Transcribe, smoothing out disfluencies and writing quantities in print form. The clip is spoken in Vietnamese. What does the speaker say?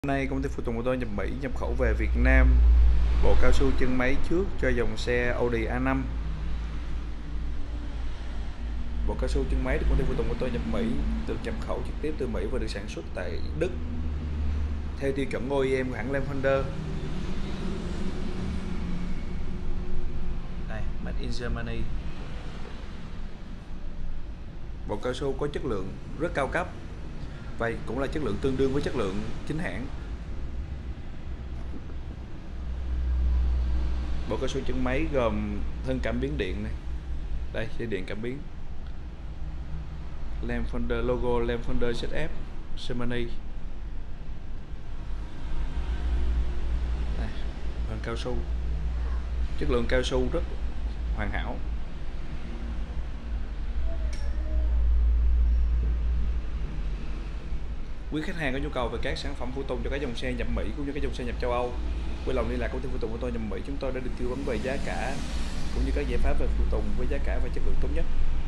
Hôm nay công ty phụ tùng ô tô nhập Mỹ nhập khẩu về Việt Nam bộ cao su chân máy trước cho dòng xe Audi A5. Bộ cao su chân máy được công ty phụ tùng ô tô nhập Mỹ được nhập khẩu trực tiếp từ Mỹ và được sản xuất tại Đức theo tiêu chuẩn OEM của hãng Lamfander. Đây, Made in Germany. Bộ cao su có chất lượng rất cao cấp và cũng là chất lượng tương đương với chất lượng chính hãng. Bộ cao su chân máy gồm thân cảm biến điện này, đây dây điện cảm biến, Lamfander logo Lamfander ZF Germany, phần cao su, chất lượng cao su rất hoàn hảo. Quý khách hàng có nhu cầu về các sản phẩm phụ tùng cho các dòng xe nhập Mỹ cũng như các dòng xe nhập châu Âu, vui lòng liên lạc công ty phụ tùng ô tô nhập Mỹ. Chúng tôi đã được tư vấn về giá cả cũng như các giải pháp về phụ tùng với giá cả và chất lượng tốt nhất.